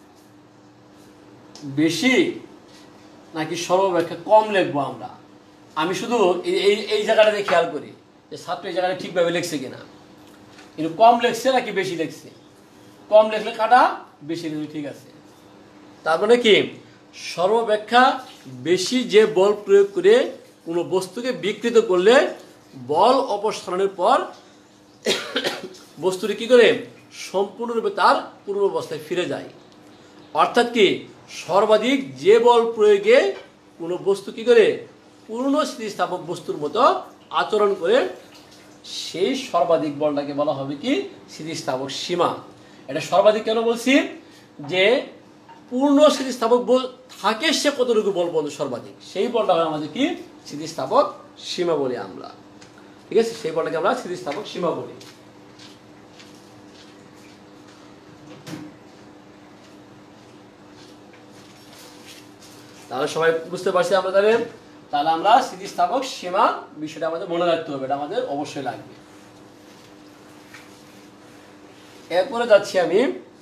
বেশি নাকি সর্বাপেক্ষা কম লিখবো আমরা। আমি শুধু এই জায়গাটাতে খেয়াল করি যে ছাত্র এই জায়গাটা ঠিকভাবে লিখছে কিনা, কিন্তু কম লিখছে নাকি বেশি লিখছে। কম লিখলে কাটা, বেশি লিখলে ঠিক আছে। তার মানে কি, সর্বাপেক্ষা বেশি যে বল প্রয়োগ করে কোনো বস্তুকে বিকৃত করলে বল অপসারণের পর বস্তুটি কি করে সম্পূর্ণরূপে তার পূর্ব অবস্থায় ফিরে যায়। অর্থাৎ কি, সর্বাধিক যে বল প্রয়োগে কোনো বস্তু কি করে পূর্ণ স্থিতিস্থাপক বস্তুর মতো আচরণ করে, সেই সর্বাধিক বলটাকে বলা হবে কি, স্থিতিস্থাপক সীমা। এটা সর্বাধিক কেন বলছি, যে পূর্ণ স্থিতিস্থাপক বল থাকে সে কতটুকু বল বন্ধু সর্বাধিক, সেই বলটা হয় আমাদের কি, স্থিতিস্থাপক সীমা বলি আমরা। ঠিক আছে? সেই বলটাকে আমরা স্থিতিস্থাপক সীমা বলি। তাহলে সবাই বুঝতে পারছি আমরা। তাহলে আমরা স্থিতিস্থাপক সীমা বিষয়টা আমাদের মনে রাখতে হবে, এটা আমাদের অবশ্যই লাগবে। এরপরে যাচ্ছি আমি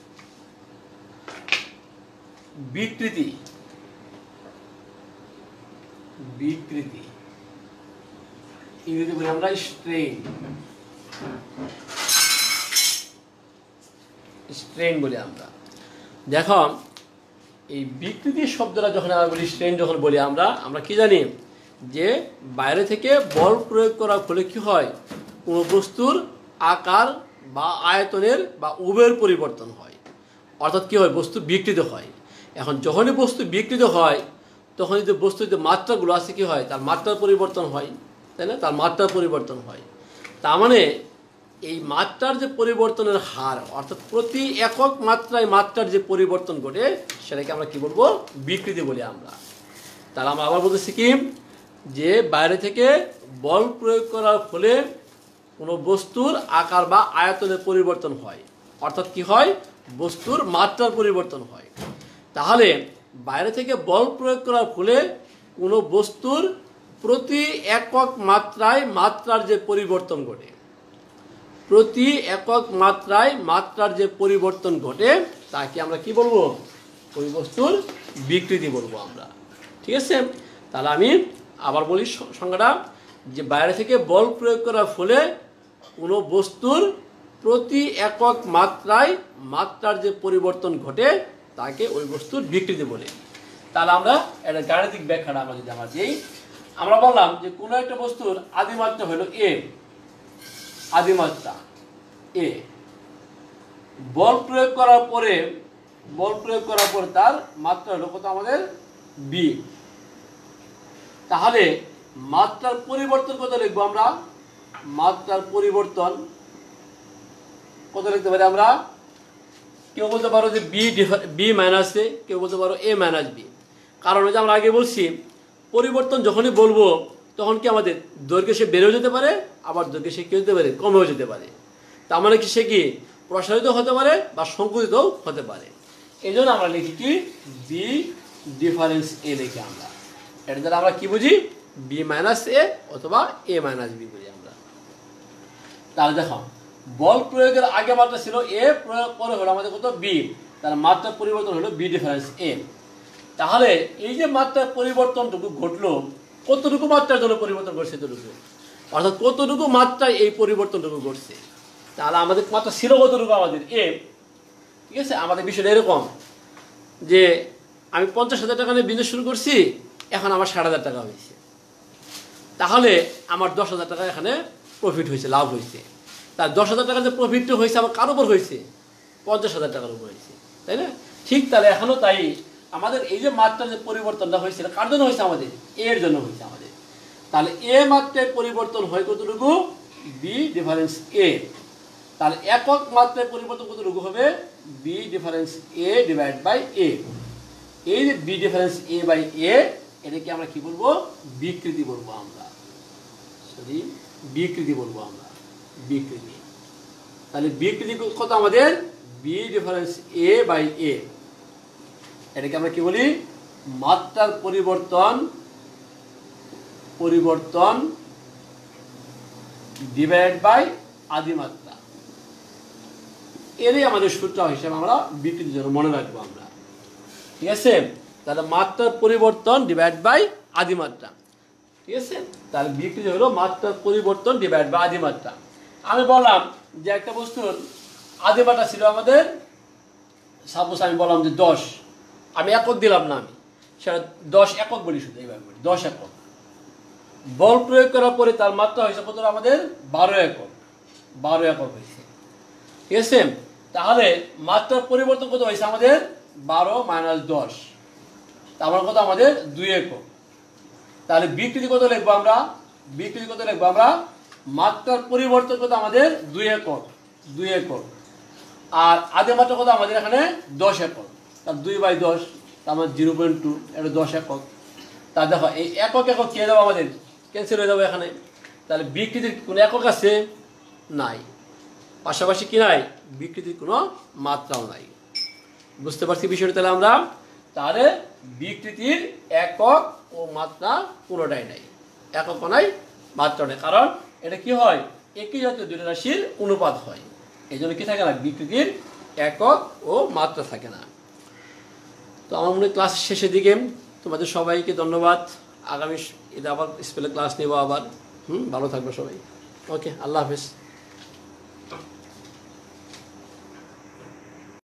বিকৃতি। বিকৃতি ইংরেজি বলি আমরা স্ট্রেন। স্ট্রেন বলি আমরা। দেখো এই বিকৃতি শব্দটা যখন আমরা বলি, স্ট্রেন যখন বলি আমরা কি জানি যে বাইরে থেকে বল প্রয়োগ করার ফলে কি হয়, কোনো বস্তুর আকার বা আয়তনের বা উভয়ের পরিবর্তন হয়, অর্থাৎ কি হয়, বস্তু বিকৃত হয়। এখন যখনই বস্তু বিকৃত হয় তখনই যে বস্তুর যে মাত্রাগুলো আছে কি হয়, তার মাত্রার পরিবর্তন হয়, তাই না? তার মাত্রার পরিবর্তন হয়। তার মানে এই মাত্রার যে পরিবর্তনের হার, অর্থাৎ প্রতি একক মাত্রায় মাত্রার যে পরিবর্তন ঘটে সেটাকে আমরা কি বলবো, বিকৃতি বলি আমরা। তাহলে আমরা আবার বলতেছি কি, যে বাইরে থেকে বল প্রয়োগ করার ফলে কোনো বস্তুর আকার বা আয়তনের পরিবর্তন হয়, অর্থাৎ কি হয়, বস্তুর মাত্রার পরিবর্তন হয়। তাহলে বাইরে থেকে বল প্রয়োগ করার ফলে কোনো বস্তুর প্রতি একক মাত্রায় মাত্রার যে পরিবর্তন ঘটে, প্রতি একক মাত্রায় মাত্রার যে পরিবর্তন ঘটে তাকে আমরা কি বলবো, ওই বস্তুর বিকৃতি বলবো আমরা। ঠিক আছে? তাহলে আমি আবার বলি সংজ্ঞাটা, যে বাইরে থেকে বল প্রয়োগ করার ফলে কোনো বস্তুর প্রতি একক মাত্রায় মাত্রার যে পরিবর্তন ঘটে তাকে ওই বস্তুর বিকৃতি বলে। তাহলে আমরা একটা গাণিতিক ব্যাখ্যাটা আমরা যদি আমরা বললাম যে কোনো একটা বস্তুর আদিমাত্রা হলো এ, আদিমাত্রা এ, বল প্রয়োগ করার পরে তার মাত্রা হলো কত আমাদের বি। তাহলে মাত্রার পরিবর্তন কত লিখবো আমরা, মাত্রার পরিবর্তন কত লিখতে পারি আমরা, কেউ বলতে পারো যে বি মাইনাস এ, কেউ বলতে পারো এ মাইনাস বি। কারণ হচ্ছে আমরা আগে বলছি পরিবর্তন যখনই বলবো তখন কি আমাদের দৈর্ঘ্য সে বেড়েও যেতে পারে, আবার দৈর্ঘ্য সে কি হতে পারে, কমেও যেতে পারে। তার মানে কি সে কি প্রসারিত হতে পারে বা সংকুচিতও হতে পারে। এই জন্য আমরা লিখি কি বি ডিফারেন্স এ লিখি আমরা। এটা দ্বারা আমরা কি বুঝি, বি মাইনাস এ অথবা এ মাইনাস বি বুঝি আমরা। তাহলে দেখো বল প্রয়োগের আগে মাত্রা ছিল এ, প্রয়োগ পরে হলো আমাদের কত বি, তার মাত্রার পরিবর্তন হলো বি ডিফারেন্স এ। তাহলে এই যে মাত্রার পরিবর্তনটুকু ঘটলো, কতটুকু মাত্রার জন্য পরিবর্তন ঘটছে, এতটুকু, অর্থাৎ কতটুকু মাত্রায় এই পরিবর্তনটুকু ঘটছে। তাহলে আমাদের মাত্রা ছিল কতটুকু, আমাদের এ। ঠিক আছে? আমাদের বিষয়টা এরকম যে আমি 50,000 টাকা নিয়ে বিজনেস শুরু করছি, এখন আমার 60,000 টাকা হয়েছে। তাহলে আমার 10,000 টাকা এখানে প্রফিট হয়েছে, লাভ হয়েছে। তার 10,000 টাকা যে প্রফিটটা হয়েছে আমার কার উপর হয়েছে, 50,000 টাকার উপর হয়েছে, তাই না? ঠিক তাহলে এখনো তাই আমাদের এই যে মাত্রার যে পরিবর্তনটা হয়েছে কার জন্য হয়েছে, আমাদের এর জন্য হয়েছে আমাদের। তাহলে এ মাত্রায় পরিবর্তন হয় কতটুকু, বি ডিফারেন্স এ। তাহলে একক মাত্রায় পরিবর্তন কতটুকু হবে, B difference A divide by A. এই যে B difference A by A, এটাকে আমরা কি বলবো, বিকৃতি বলবো আমরা। সরি, বিকৃতি বলবো আমরা, বিকৃতি। তাহলে বিকৃতি কত আমাদের, B difference A by A. এটাকে আমরা কি বলি, মাত্রার পরিবর্তন ডিভাইড বাই আদিমাত্রা। এরই আমাদের সূত্র হিসেবে আমরা বিকৃতির জন্য মনে রাখবো আমরা। ঠিক আছে? তাহলে মাত্রার পরিবর্তন ডিভাইড বাই আদিমাত্রা। ঠিক আছে? তাহলে বিকৃতি হলো মাত্রার পরিবর্তন ডিভাইড বাই আদিমাত্রা। আমি বললাম যে একটা বস্তুর আদিমাত্রা ছিল আমাদের, সাপোজ আমি বললাম যে 10, আমি একক দিলাম না, আমি সেটা 10 একক বলি, শুধু এইভাবে বলি 10 একক। বল প্রয়োগ করার পরে তার মাত্রা হয়েছে কত আমাদের, 12 একক, 12 একক হয়েছে। ঠিক আছে? তাহলে মাত্রার পরিবর্তন কত হয়েছে আমাদের, 12 মাইনাস 10, তারপর কত আমাদের 2 একক। তাহলে বিকৃতি কত লিখবো আমরা, বিকৃতি কত লিখবো আমরা, মাত্রার পরিবর্তন কত আমাদের 2 একক, 2 একক। আর আদিমাত্রা কত আমাদের এখানে 10 একক, তার 2/10, তার মানে 0.2, এটা 10 একক। তা দেখো এই একক একক কে যাবো আমাদের, ক্যান্সেল হয়ে যাবে এখানে। তাহলে বিকৃতির কোনো একক আছে, নাই। পাশাপাশি কি নাই, বিকৃতির কোনো মাত্রাও নাই। বুঝতে পারছি বিষয়টা? তাহলে আমরা তাহলে বিকৃতির একক ও মাত্রা কোনোটাই নাই, এককও নাই, মাত্রা নেই। কারণ এটা কি হয়, একই জাতীয় দুটো রাশির অনুপাত হয়। এই জন্য কি থাকে না, বিকৃতির একক ও মাত্রা থাকে না। তো আমার মনে হয় ক্লাস শেষের দিকে। তোমাদের সবাইকে ধন্যবাদ। আগামী ঈদে আবার স্পেলে ক্লাস নেব আবার। ভালো থাকবে সবাই। ওকে, আল্লাহ হাফেজ।